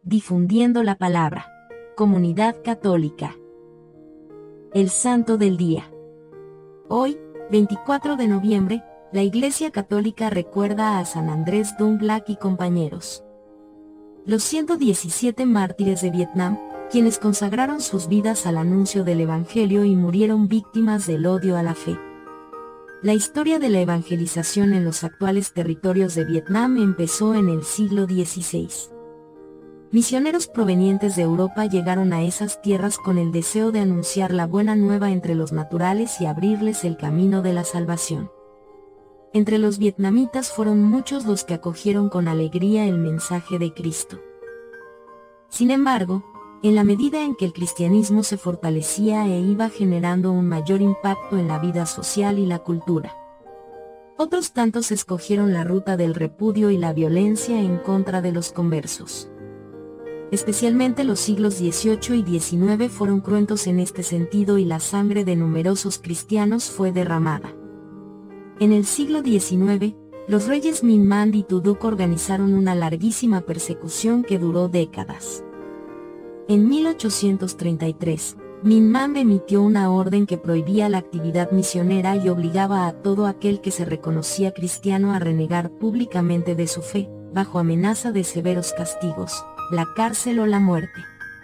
difundiendo la palabra. Comunidad Católica. El Santo del Día. Hoy, 24 de noviembre, la Iglesia Católica recuerda a San Andrés Dunglac y compañeros. Los 117 mártires de Vietnam, quienes consagraron sus vidas al anuncio del Evangelio y murieron víctimas del odio a la fe. La historia de la evangelización en los actuales territorios de Vietnam empezó en el siglo XVI. Misioneros provenientes de Europa llegaron a esas tierras con el deseo de anunciar la buena nueva entre los naturales y abrirles el camino de la salvación. Entre los vietnamitas fueron muchos los que acogieron con alegría el mensaje de Cristo. Sin embargo, en la medida en que el cristianismo se fortalecía e iba generando un mayor impacto en la vida social y la cultura, otros tantos escogieron la ruta del repudio y la violencia en contra de los conversos. Especialmente los siglos XVIII y XIX fueron cruentos en este sentido y la sangre de numerosos cristianos fue derramada. En el siglo XIX, los reyes Minh Mang y Tu Duc organizaron una larguísima persecución que duró décadas. En 1833, Minh Mang emitió una orden que prohibía la actividad misionera y obligaba a todo aquel que se reconocía cristiano a renegar públicamente de su fe, bajo amenaza de severos castigos, la cárcel o la muerte.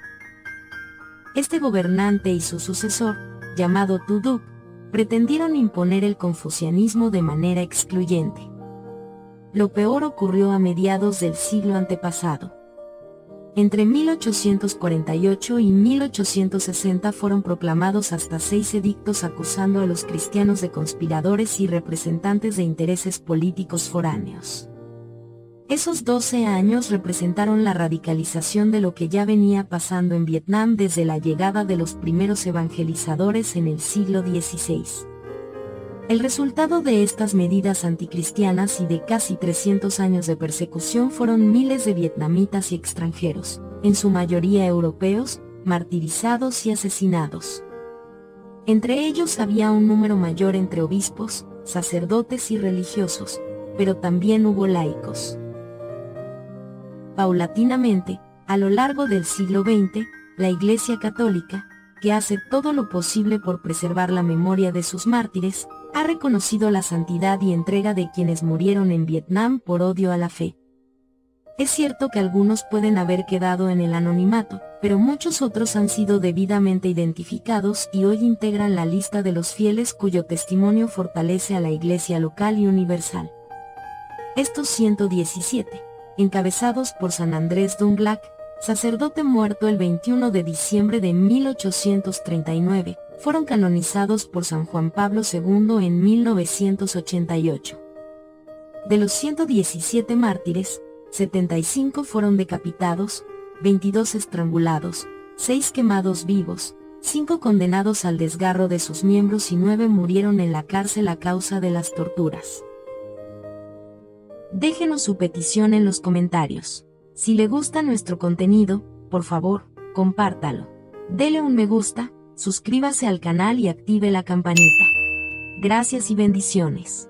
Este gobernante y su sucesor, llamado Tu Duc, pretendieron imponer el confucianismo de manera excluyente. Lo peor ocurrió a mediados del siglo antepasado. Entre 1848 y 1860 fueron proclamados hasta 6 edictos acusando a los cristianos de conspiradores y representantes de intereses políticos foráneos. Esos 12 años representaron la radicalización de lo que ya venía pasando en Vietnam desde la llegada de los primeros evangelizadores en el siglo XVI. El resultado de estas medidas anticristianas y de casi 300 años de persecución fueron miles de vietnamitas y extranjeros, en su mayoría europeos, martirizados y asesinados. Entre ellos había un número mayor entre obispos, sacerdotes y religiosos, pero también hubo laicos. Paulatinamente, a lo largo del siglo XX, la Iglesia Católica, que hace todo lo posible por preservar la memoria de sus mártires, ha reconocido la santidad y entrega de quienes murieron en Vietnam por odio a la fe. Es cierto que algunos pueden haber quedado en el anonimato, pero muchos otros han sido debidamente identificados y hoy integran la lista de los fieles cuyo testimonio fortalece a la Iglesia local y universal. Estos 117, encabezados por San Andrés Dunglac, sacerdote muerto el 21 de diciembre de 1839, fueron canonizados por San Juan Pablo II en 1988. De los 117 mártires, 75 fueron decapitados, 22 estrangulados, 6 quemados vivos, 5 condenados al desgarro de sus miembros y 9 murieron en la cárcel a causa de las torturas. Déjenos su petición en los comentarios. Si le gusta nuestro contenido, por favor, compártalo. Dele un me gusta, suscríbase al canal y active la campanita. Gracias y bendiciones.